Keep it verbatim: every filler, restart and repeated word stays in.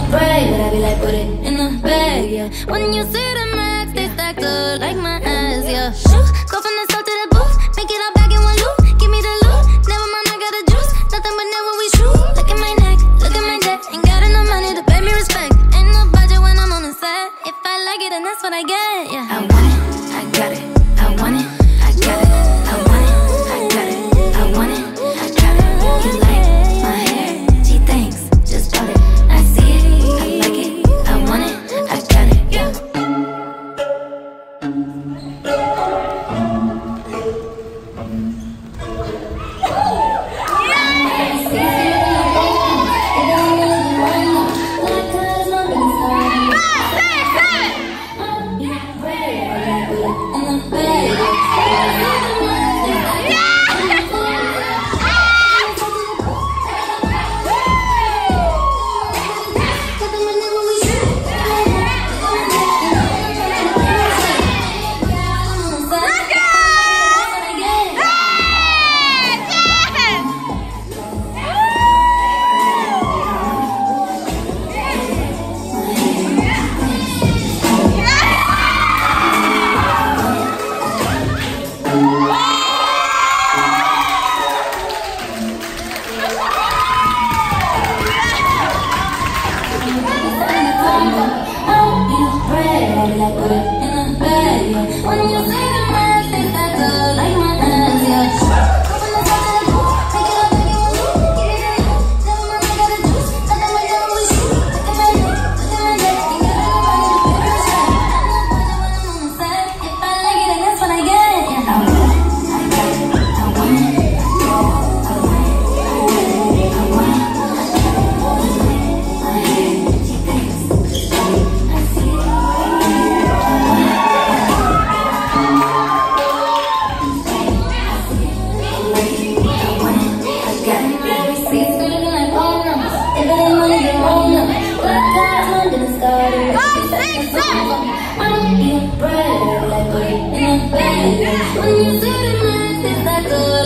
brave, but I be like, put it in the bag, yeah. When you see the max, they stacked up like my ass, yeah. Shoot, go from the south to the booth, make it all back in one loop. Give me the loot, never mind, I got the juice. Nothing but never we shoot. Look at my neck, look at my debt. Ain't got enough money to pay me respect. Ain't no budget when I'm on the set. If I like it, then that's what I get, yeah. I want it, I got it. I want it, I got it. I want it, I got it. I want it, I got it. You like my hair? She thinks, just bought it. I see it, I like it. I want it, I got it, yeah. When you see the lights, it's like a